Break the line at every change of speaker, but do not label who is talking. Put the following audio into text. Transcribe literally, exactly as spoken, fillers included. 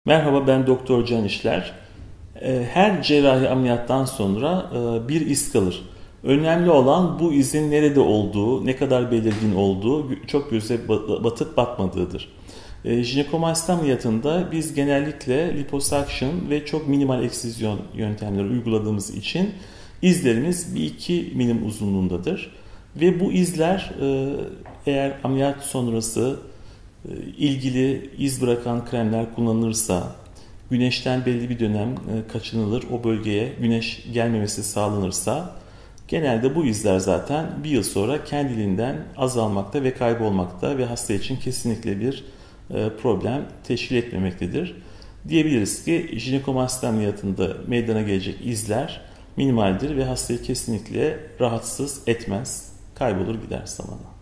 Merhaba, ben Doktor Can İşler. Her cerrahi ameliyattan sonra bir iz kalır. Önemli olan bu izin nerede olduğu, ne kadar belirgin olduğu, çok göze batıp batmadığıdır. Jinekomasti ameliyatında biz genellikle liposuction ve çok minimal eksizyon yöntemleri uyguladığımız için izlerimiz bir iki milim uzunluğundadır. Ve bu izler eğer ameliyat sonrası ilgili iz bırakan kremler kullanılırsa, güneşten belli bir dönem kaçınılır, o bölgeye güneş gelmemesi sağlanırsa, genelde bu izler zaten bir yıl sonra kendiliğinden azalmakta ve kaybolmakta ve hasta için kesinlikle bir problem teşkil etmemektedir. Diyebiliriz ki jinekomasti ameliyatında meydana gelecek izler minimaldir ve hastayı kesinlikle rahatsız etmez, kaybolur gider zamanla.